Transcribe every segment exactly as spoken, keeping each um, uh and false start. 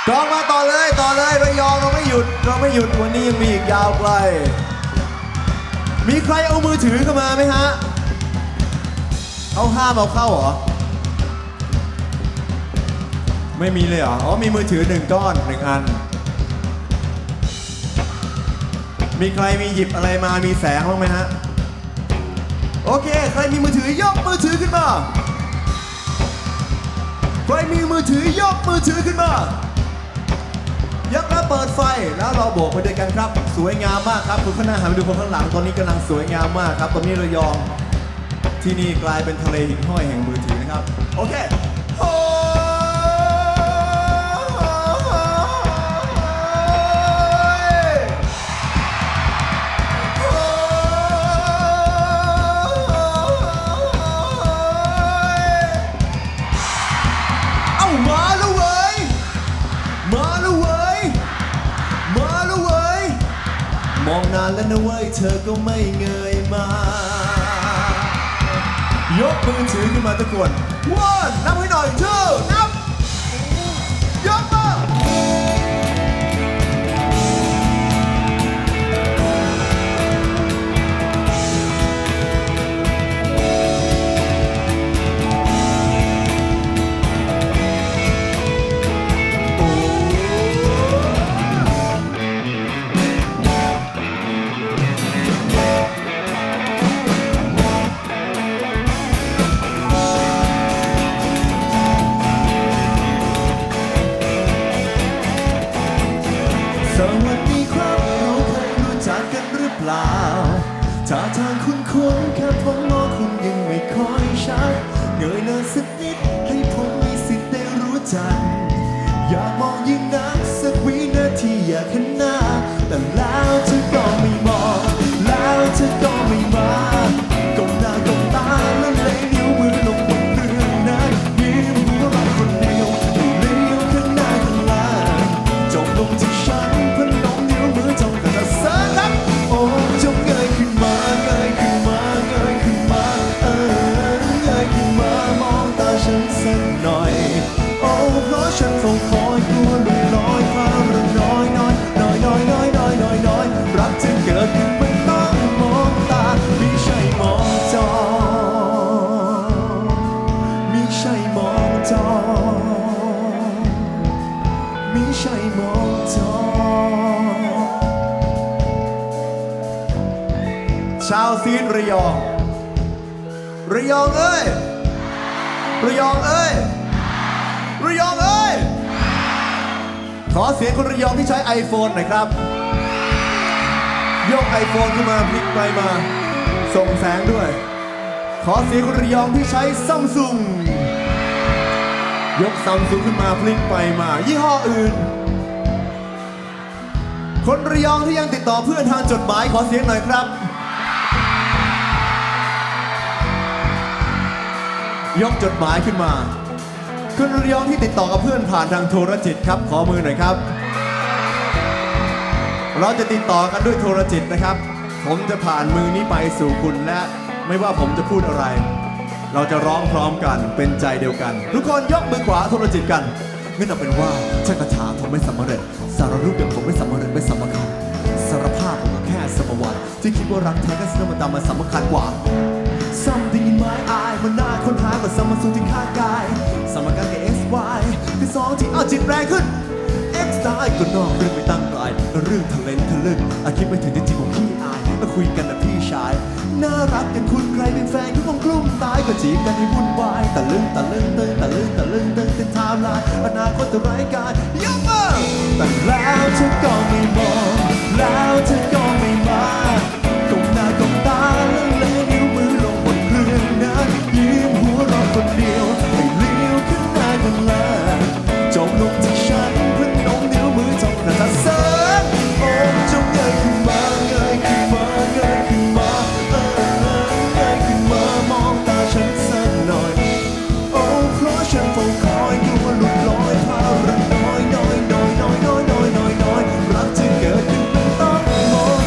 กองมาต่อเลยต่อเลยระยองเราไม่หยุดเราไม่หยุดวันนี้ยังมีอีกยาวไกลมีใครเอามือถือเข้ามาไหมฮะเอาห้ามเอาเข้าเหรอไม่มีเลยเหรออ๋อมีมือถือหนึ่งก้อนหนึ่งอันมีใครมีหยิบอะไรมามีแสงบ้างไหมฮะโอเคใครมีมือถือยกมือถือขึ้นมาใครมีมือถือยกมือถือขึ้นมายกแล้วเปิดไฟแล้วเราโบกไปด้วยกันครับสวยงามมากครับคุณข้างหน้าหันไปดูคนข้างหลังตอนนี้กำลังสวยงามมากครับตอนนี้ระยองที่นี่กลายเป็นทะเลหิ่งห้อยแห่งมือถือนะครับโอเคมาแล้วเว้ยมาแล้วเว้ยมาแล้วเว้ยมองนานแล้วนะเว้ยเธอก็ไม่เงยมายกมือถือขึ้นมาทุกคนวันนับให้หน่อยเธอนับยกมาสวัสดีครับเราเคยรู้จักกันหรือเปล่าท่าทางคุ้นๆแค่ผมมองคุณยังไม่ค่อยชัดเงยหน้าสักนิดให้ผมมีสิทธิ์ได้รู้จักอยากมองยิ่งนักสักวินาทีอยากเห็นหน้าแต่แล้วเธอก็ไม่มองแล้วเธอก็ไม่มาก้มหน้าก้มตาแล้วเลยนิ้วมือลงบนเรื่องนั้นยิ้มหัวเราะคนเดียวไม่เลี้ยวข้างหน้าข้างหลังจบลงที่ฉันพนมนิ้วมือจ้องกันจะเสิร์ฟครับโอ้จงเงยขึ้นมาเงยขึ้นมาเงยขึ้นมาเออเงยขึ้นมามองตาฉันสักหน่อยโอ้เพราะฉันเฝ้าคอยกลัวลุยลอยพาเรื่องน้อยน้อยน้อยน้อยน้อยน้อยน้อยน้อยรักจะเกิดขึ้นมันต้องมองตาไม่ใช่มองจอไม่ใช่มองจอไม่ใช่มองจอชาวซีนระยองระยองเอ้ยระยองเอ้ยระยองเอ้ยขอเสียงคนระยองที่ใช้ ไอโฟน หน่อยครับยก ไอโฟน ขึ้นมาพลิกไปมาส่งแสงด้วยขอเสียงคนระยองที่ใช้ซัมซุงยกซัมซุงขึ้นมาพลิกไปมายี่ห้ออื่นคนระยองที่ยังติดต่อเพื่อนทางจดหมายขอเสียงหน่อยครับยกจดหมายขึ้นมาคนระยองที่ติดต่อกับเพื่อนผ่านทางโทรจิตครับขอมือหน่อยครับเราจะติดต่อกันด้วยโทรจิตนะครับผมจะผ่านมือนี้ไปสู่คุณและไม่ว่าผมจะพูดอะไรเราจะร้องพร้อมกันเป็นใจเดียวกันทุกคนยกมือขวาโทรจิตกันงั้นเอาเป็นว่าชักกระถาผมไม่สำเร็จสารรูปอย่างผมไม่สำเร็จไม่สำคัญสารภาพผมก็แค่สมวันที่คิดว่ารักแท้ก็สิ่งมันตามมาสำคัญกว่า Something in my eye มันน่าค้นหากับสมสูงที่ข้างกายสมการกับ x y ที่สองที่เอาจิตแรงขึ้น x ได้ก็นอกเรื่องไปตั้งไกลเรื่องทะเลนทะลึ่งอาคิดไม่ถึงจริงๆผมพี่อายมาคุยกันนะพี่ชายน่ารักกันคุณใครเป็นแฟนก็คงกลุ้มตายก็จีบกันให้วุ่นวายตะลึงตะลึงเติงตะลึงตะลึงเติงเป็นไทม์ไลน์อนาคตจะไร้การยกมือแต่แล้วเธอก็ไม่มองแล้วเธอก็ไม่มาก้มหน้าก้มตาแล้วเลยนิ้วมือลงบนเรื่องนั้นยิ้มหัวเราะคนเดียวไม่เลี้ยวขึ้นหน้ากันเลยจบลงที่ฉันพนมนิ้วมือจ้องหน้าตาเสิร์ฟโอ้จงเงยขึ้นมาเงยขึ้นมาเงยขึ้นมาเออเงยขึ้นมามองตาฉันสักหน่อยโอ้เพราะฉันเฝ้าคอยกลัวหลุดลอยพาเรื่องน้อยน้อยน้อยน้อยน้อยน้อยน้อยน้อยรักจะเกิดขึ้นมันต้องมอง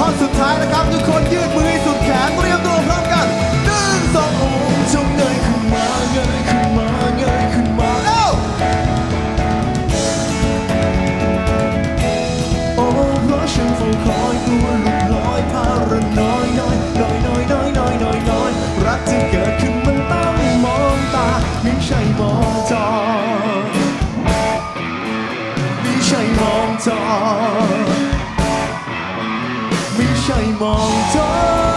ท่อนสุดท้ายนะครับทุกคนยืดมือให้สุดแขนเตรียมตัวพร้อมกันหนึ่งสองโอ้จงเงยขึ้นมาเงยขึ้นมาเงยขึ้นมาแล้วโอ้เพราะฉันเฝ้าคอยตัวหลุดลอยพาระน้อยน้อยน้อยน้อยน้อยน้อยน้อยน้อยรักที่เกิดขึ้นมันต้องมองตาไม่ใช่มองจอไม่ใช่มองจอไม่ใช่มองจอ